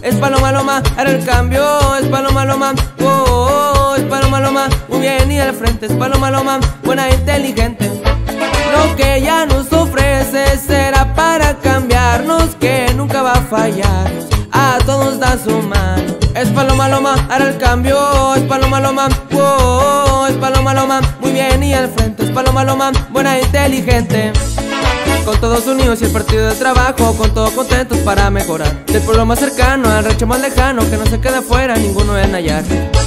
Es Paloma Loma, hará el cambio. Es Paloma Loma, oh, es Paloma Loma, muy bien y al frente. Es Paloma Loma, buena e inteligente. Lo que ella nos ofrece será para cambiarnos, que nunca va a fallar, a todos da su mano. Es Paloma Loma, hará el cambio. Es Paloma Loma, oh, es Paloma Loma, muy bien y al frente. Es Paloma Loma, buena e inteligente. Con todos unidos y el partido de trabajo, con todos contentos para mejorar. Del pueblo más cercano al rancho más lejano, que no se quede afuera ninguno en hallar.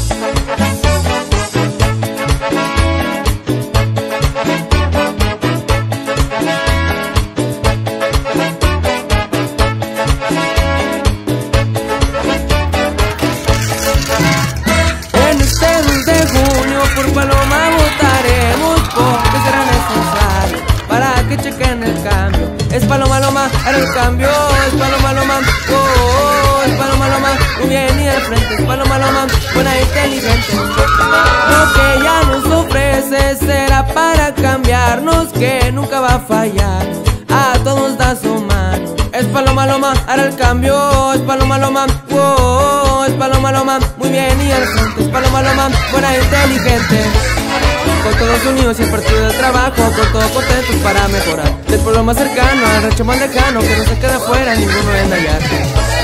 En este 2 de junio por Paloma votaremos, porque será necesario para que chequen el cambio. Es Paloma Loma, hará el cambio. Es Paloma Loma, oh, es Paloma Loma, muy bien y al frente. Es Paloma Loma, buena e inteligente. Lo que ella nos ofrece será para cambiarnos, que nunca va a fallar, a todos da su mano. Es Paloma Loma, hará el cambio. Es Paloma Loma, oh, es Paloma Loma, muy bien y al frente. Es Paloma Loma, buena e inteligente. Con todos unidos y el partido de trabajo, con todos contentos para mejorar. Del pueblo más cercano al rancho más lejano, que no se quede afuera ninguno en hallar.